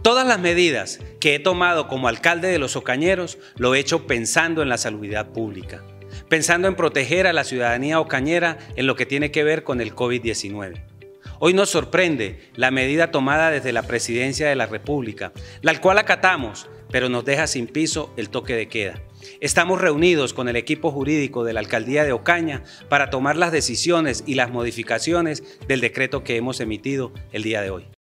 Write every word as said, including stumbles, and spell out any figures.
Todas las medidas que he tomado como alcalde de Los Ocañeros lo he hecho pensando en la salubridad pública, pensando en proteger a la ciudadanía ocañera en lo que tiene que ver con el COVID diecinueve. Hoy nos sorprende la medida tomada desde la Presidencia de la República, la cual acatamos, pero nos deja sin piso el toque de queda. Estamos reunidos con el equipo jurídico de la Alcaldía de Ocaña para tomar las decisiones y las modificaciones del decreto que hemos emitido el día de hoy.